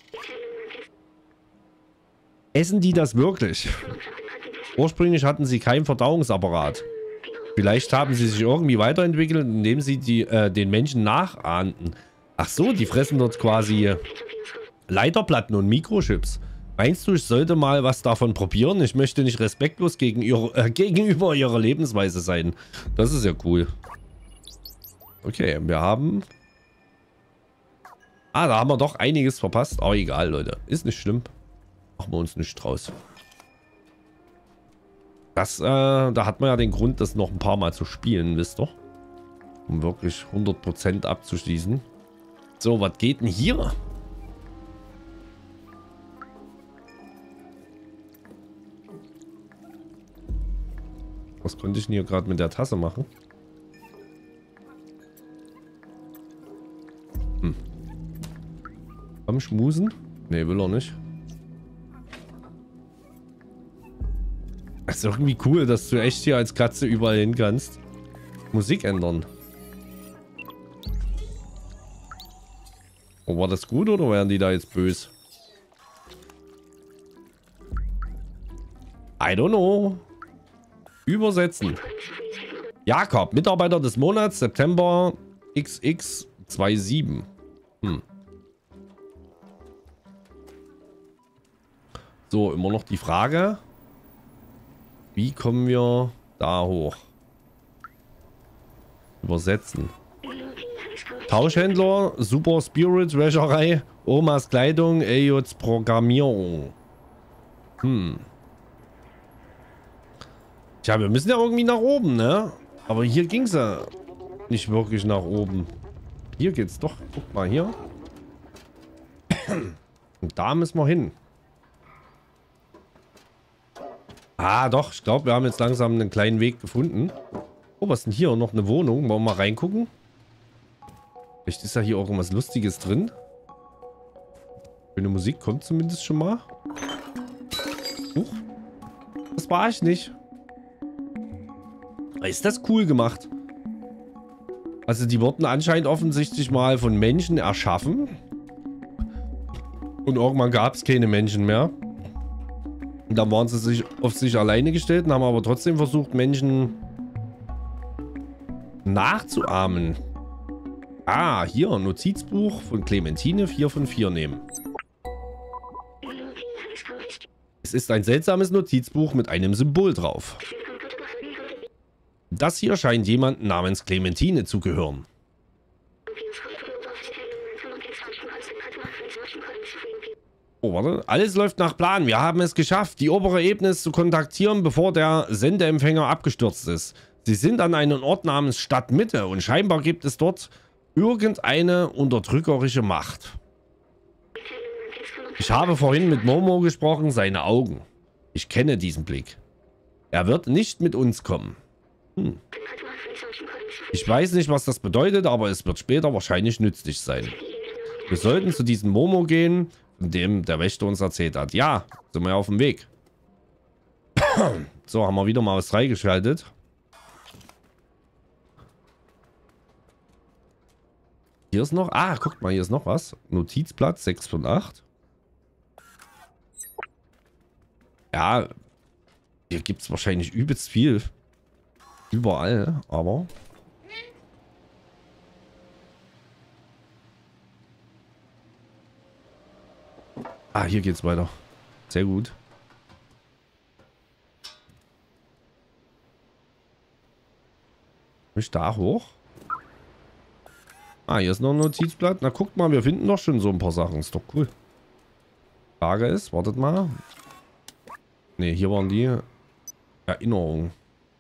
Essen die das wirklich? Ursprünglich hatten sie keinen Verdauungsapparat. Vielleicht haben sie sich irgendwie weiterentwickelt, indem sie den Menschen nachahnten. Ach so, die fressen dort quasi Leiterplatten und Mikrochips. Meinst du, ich sollte mal was davon probieren? Ich möchte nicht respektlos gegenüber ihrer Lebensweise sein. Das ist ja cool. Okay, wir haben... Ah, da haben wir doch einiges verpasst. Aber egal, Leute. Ist nicht schlimm. Machen wir uns nicht draus. Das, da hat man ja den Grund, das noch ein paar Mal zu spielen, wisst ihr? Um wirklich 100% abzuschließen. So, was geht denn hier? Was konnte ich denn hier gerade mit der Tasse machen? Am Schmusen? Ne, will er nicht. Das ist irgendwie cool, dass du echt hier als Katze überall hin kannst. Musik ändern. Oh, war das gut oder wären die da jetzt böse? I don't know. Übersetzen. Jakob, Mitarbeiter des Monats, September XX27. So, immer noch die Frage. Wie kommen wir da hoch? Übersetzen. Tauschhändler, Super Spirit, Wäscherei, Omas Kleidung, Ejots Programmierung. Tja, wir müssen ja irgendwie nach oben, ne? Aber hier ging es ja nicht wirklich nach oben. Hier geht's doch. Guck mal hier. Und da müssen wir hin. Ah, doch. Ich glaube, wir haben jetzt langsam einen kleinen Weg gefunden. Oh, was ist denn hier? Noch eine Wohnung. Wollen wir mal reingucken? Vielleicht ist ja hier auch irgendwas Lustiges drin. Schöne Musik kommt zumindest schon mal. Huch. Das war ich nicht. Ist das cool gemacht? Also die wurden anscheinend offensichtlich mal von Menschen erschaffen. Und irgendwann gab es keine Menschen mehr. Und dann waren sie sich auf sich alleine gestellt und haben aber trotzdem versucht, Menschen nachzuahmen. Ah, hier, Notizbuch von Clementine, 4 von 4 nehmen. Es ist ein seltsames Notizbuch mit einem Symbol drauf. Das hier scheint jemandem namens Clementine zu gehören. Oh, warte. Alles läuft nach Plan. Wir haben es geschafft, die obere Ebene ist zu kontaktieren, bevor der Sendeempfänger abgestürzt ist. Sie sind an einem Ort namens Stadtmitte und scheinbar gibt es dort irgendeine unterdrückerische Macht. Ich habe vorhin mit Momo gesprochen, seine Augen. Ich kenne diesen Blick. Er wird nicht mit uns kommen. Ich weiß nicht, was das bedeutet, aber es wird später wahrscheinlich nützlich sein. Wir sollten zu diesem Momo gehen, von dem der Wächter uns erzählt hat. Ja, sind wir auf dem Weg. So, haben wir wieder mal was freigeschaltet. Hier ist noch... Ah, guckt mal, hier ist noch was. Notizblatt, 6 von 8. Ja, hier gibt es wahrscheinlich übelst viel. Überall, aber... Ah, hier geht's weiter. Sehr gut. Bin ich da hoch? Ah, hier ist noch ein Notizblatt. Na, guckt mal, wir finden doch schon so ein paar Sachen. Ist doch cool. Frage ist, wartet mal. Ne, hier waren die Erinnerungen.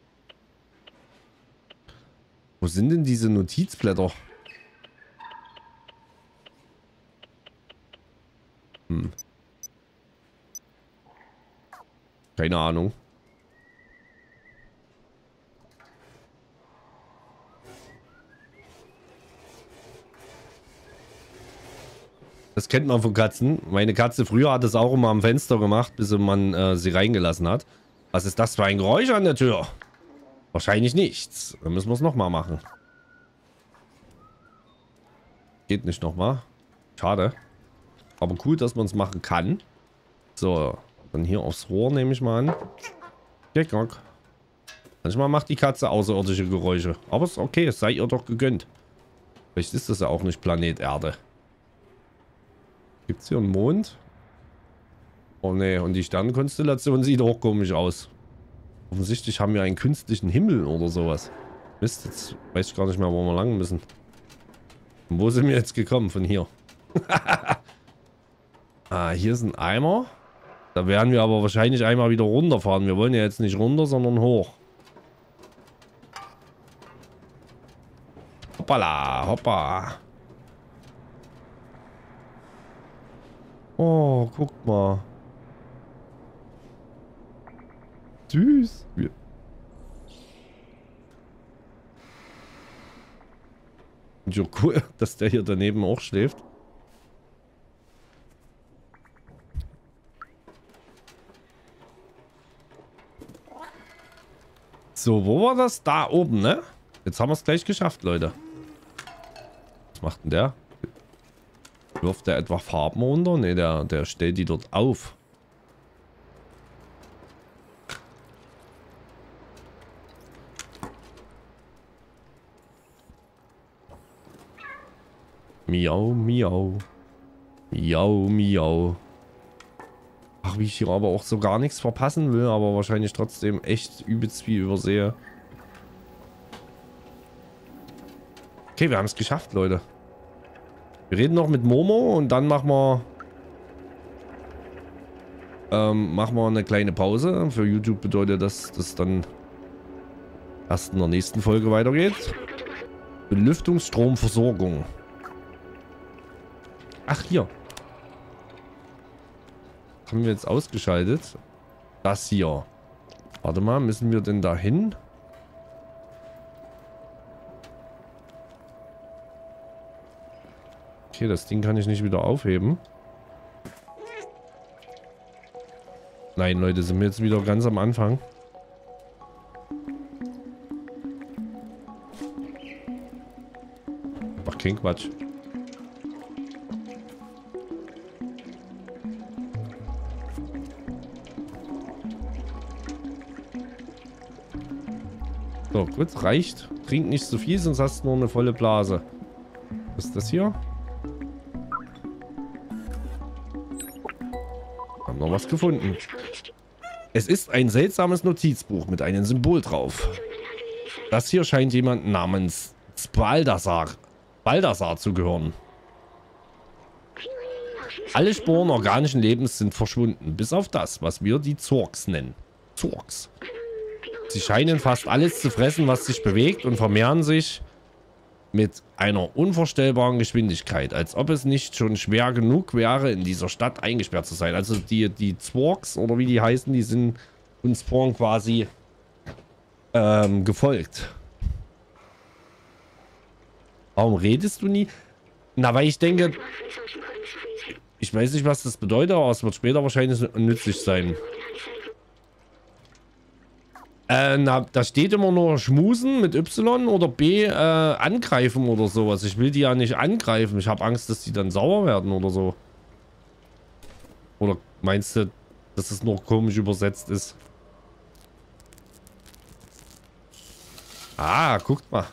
Wo sind denn diese Notizblätter? Keine Ahnung. Das kennt man von Katzen. Meine Katze früher hat es auch immer am Fenster gemacht, bis man sie reingelassen hat. Was ist das für ein Geräusch an der Tür? Wahrscheinlich nichts. Dann müssen wir es nochmal machen. Geht nicht nochmal. Schade. Aber cool, dass man es machen kann. So, dann hier aufs Rohr nehme ich mal an. Geckrock. Manchmal macht die Katze außerirdische Geräusche. Aber es ist okay, es sei ihr doch gegönnt. Vielleicht ist das ja auch nicht Planet Erde. Gibt es hier einen Mond? Oh ne, und die Sternenkonstellation sieht auch komisch aus. Offensichtlich haben wir einen künstlichen Himmel oder sowas. Mist, jetzt weiß ich gar nicht mehr, wo wir lang müssen. Und wo sind wir jetzt gekommen? Von hier. Ah, hier ist ein Eimer. Da werden wir aber wahrscheinlich einmal wieder runterfahren. Wir wollen ja jetzt nicht runter, sondern hoch. Hoppala, hoppa. Oh, guck mal. Süß. Ja, cool, dass der hier daneben auch schläft. So, wo war das? Da oben, ne? Jetzt haben wir es gleich geschafft, Leute. Was macht denn der? Wirft der etwa Farben runter? Ne, der stellt die dort auf. Miau, miau. Miau, miau. Ach, wie ich hier aber auch so gar nichts verpassen will, aber wahrscheinlich trotzdem echt übelst viel übersehe. Okay, wir haben es geschafft, Leute. Wir reden noch mit Momo und dann machen wir eine kleine Pause. Für YouTube bedeutet das, dass dann erst in der nächsten Folge weitergeht. Belüftungsstromversorgung. Ach, hier. Haben wir jetzt ausgeschaltet. Das hier. Warte mal, müssen wir denn da hin? Okay, das Ding kann ich nicht wieder aufheben. Nein, Leute, sind wir jetzt wieder ganz am Anfang. Ach, kein Quatsch. So, gut, reicht. Trink nicht zu viel, sonst hast du nur eine volle Blase. Was ist das hier? Haben noch was gefunden. Es ist ein seltsames Notizbuch mit einem Symbol drauf. Das hier scheint jemand namens Baldassar zu gehören. Alle Spuren organischen Lebens sind verschwunden, bis auf das, was wir die Zorks nennen. Zorks. Sie scheinen fast alles zu fressen, was sich bewegt, und vermehren sich mit einer unvorstellbaren Geschwindigkeit, als ob es nicht schon schwer genug wäre, in dieser Stadt eingesperrt zu sein. Also die Zorks, oder wie die heißen, die sind uns vorhin quasi gefolgt. Warum redest du nie? Na, weil ich denke, ich weiß nicht, was das bedeutet, aber es wird später wahrscheinlich nützlich sein. Na, da steht immer nur schmusen mit Y oder B angreifen oder sowas. Ich will die ja nicht angreifen. Ich habe Angst, dass die dann sauer werden oder so. Oder meinst du, dass es nur komisch übersetzt ist? Ah, guckt mal.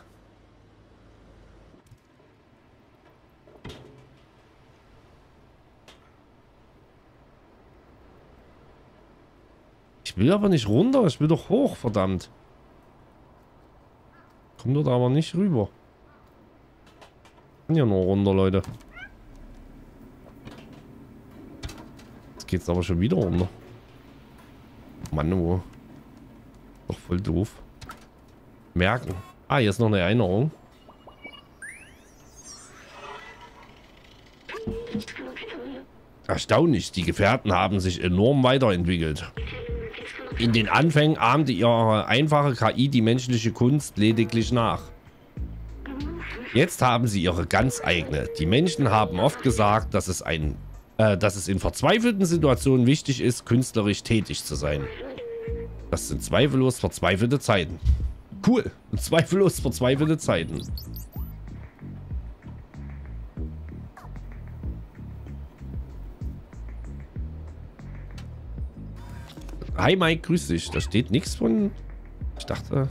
Ich will aber nicht runter, ich will doch hoch, verdammt. Kommt dort aber nicht rüber. Kann ja nur runter, Leute. Jetzt geht's aber schon wieder runter. Mann, oh. Doch voll doof. Merken. Ah, hier ist noch eine Erinnerung. Erstaunlich, die Gefährten haben sich enorm weiterentwickelt. In den Anfängen ahmte ihre einfache KI die menschliche Kunst lediglich nach. Jetzt haben sie ihre ganz eigene. Die Menschen haben oft gesagt, dass es in verzweifelten Situationen wichtig ist, künstlerisch tätig zu sein. Das sind zweifellos verzweifelte Zeiten. Cool. Zweifellos verzweifelte Zeiten. Hi Mike, grüß dich. Da steht nichts von... Ich dachte...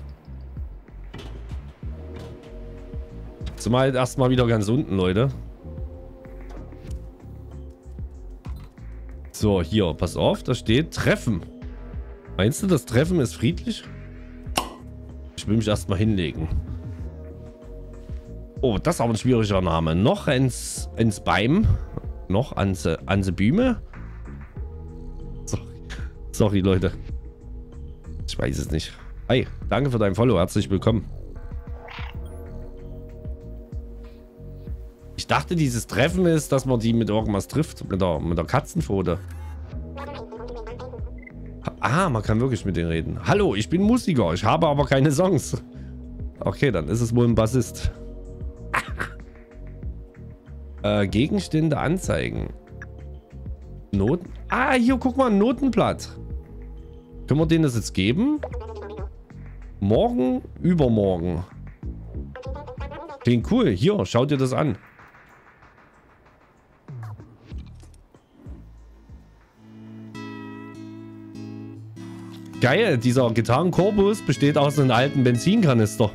Sind wir halt erstmal wieder ganz unten, Leute. So, hier, pass auf, da steht Treffen. Meinst du, das Treffen ist friedlich? Ich will mich erstmal hinlegen. Oh, das ist aber ein schwieriger Name. Noch ins Beim. Noch an se Bühme. Sorry, Leute. Ich weiß es nicht. Hi, danke für dein Follow. Herzlich willkommen. Ich dachte, dieses Treffen ist, dass man die mit irgendwas trifft. Mit der Katzenpfote. Ah, man kann wirklich mit denen reden. Hallo, ich bin Musiker. Ich habe aber keine Songs. Okay, dann ist es wohl ein Bassist. Gegenstände anzeigen. Noten. Ah, hier, guck mal, ein Notenblatt. Können wir denen das jetzt geben? Morgen, übermorgen. Klingt cool. Hier, schau dir das an. Geil, dieser Gitarrenkorpus besteht aus einem alten Benzinkanister.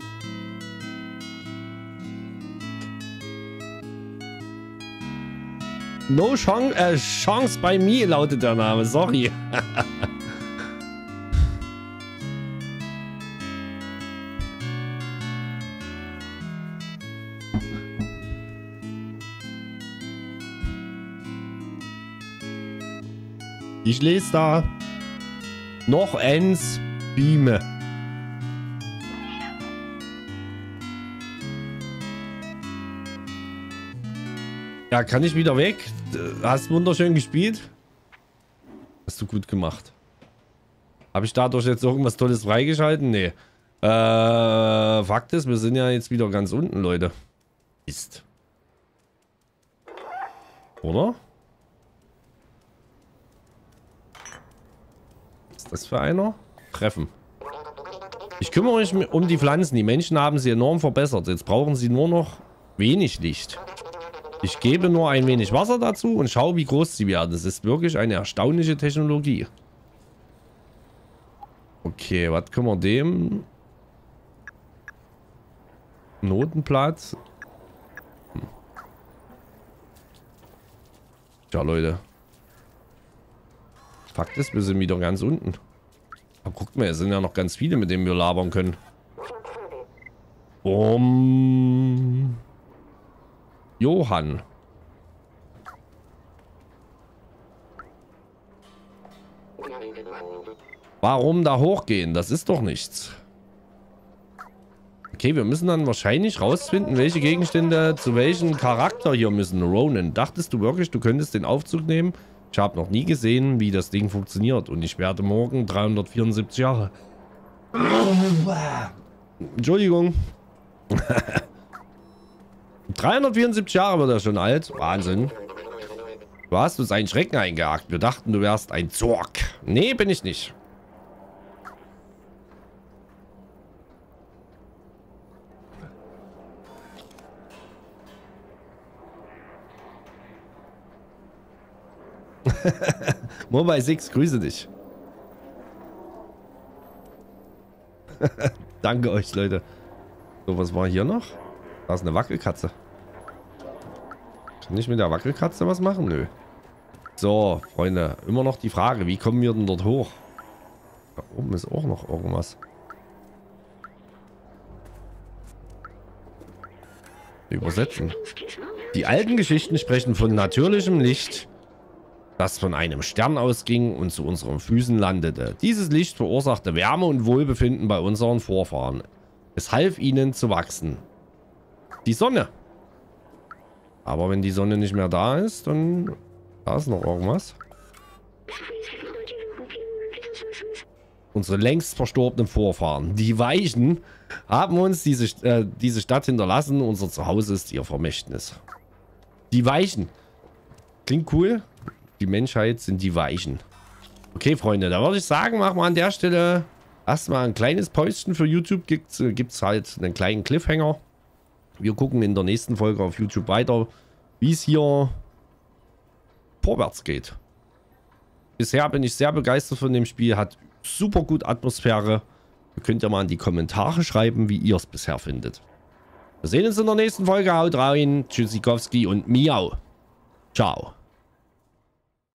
No Chance bei mir lautet der Name, sorry. Ich lese da noch eins Beame. Ja, kann ich wieder weg? Hast wunderschön gespielt. Hast du gut gemacht. Habe ich dadurch jetzt irgendwas Tolles freigeschalten? Nee. Fakt ist, wir sind ja jetzt wieder ganz unten, Leute. Ist. Oder? Was ist das für einer? Treffen. Ich kümmere mich um die Pflanzen. Die Menschen haben sie enorm verbessert. Jetzt brauchen sie nur noch wenig Licht. Ich gebe nur ein wenig Wasser dazu und schaue, wie groß sie werden. Es ist wirklich eine erstaunliche Technologie. Okay, was können wir dem? Notenblatt. Tja, Leute. Fakt ist, wir sind wieder ganz unten. Aber guckt mal, es sind ja noch ganz viele, mit denen wir labern können. Johann. Warum da hochgehen? Das ist doch nichts. Okay, wir müssen dann wahrscheinlich rausfinden, welche Gegenstände zu welchem Charakter hier müssen. Ronan, dachtest du wirklich, du könntest den Aufzug nehmen? Ich habe noch nie gesehen, wie das Ding funktioniert. Und ich werde morgen 374 Jahre. Entschuldigung. 374 Jahre wird er schon alt. Wahnsinn. Du hast uns einen Schrecken eingejagt. Wir dachten, du wärst ein Zorg. Nee, bin ich nicht. Mobile 6, grüße dich. Danke euch, Leute. So, was war hier noch? Da ist eine Wackelkatze. Kann ich mit der Wackelkatze was machen? Nö. So, Freunde. Immer noch die Frage, wie kommen wir denn dort hoch? Da oben ist auch noch irgendwas. Übersetzen. Die alten Geschichten sprechen von natürlichem Licht, das von einem Stern ausging und zu unseren Füßen landete. Dieses Licht verursachte Wärme und Wohlbefinden bei unseren Vorfahren. Es half ihnen zu wachsen. Die Sonne. Aber wenn die Sonne nicht mehr da ist, dann... Da ist noch irgendwas. Unsere längst verstorbenen Vorfahren, die Weichen, haben uns diese Stadt hinterlassen. Unser Zuhause ist ihr Vermächtnis. Die Weichen. Klingt cool. Die Menschheit sind die Weichen. Okay, Freunde, da würde ich sagen, machen wir an der Stelle erstmal ein kleines Päuschen für YouTube. Gibt's halt einen kleinen Cliffhanger. Wir gucken in der nächsten Folge auf YouTube weiter, wie es hier vorwärts geht. Bisher bin ich sehr begeistert von dem Spiel. Hat super gut Atmosphäre. Ihr könnt ja mal in die Kommentare schreiben, wie ihr es bisher findet. Wir sehen uns in der nächsten Folge. Haut rein. Tschüssikowski und Miau. Ciao.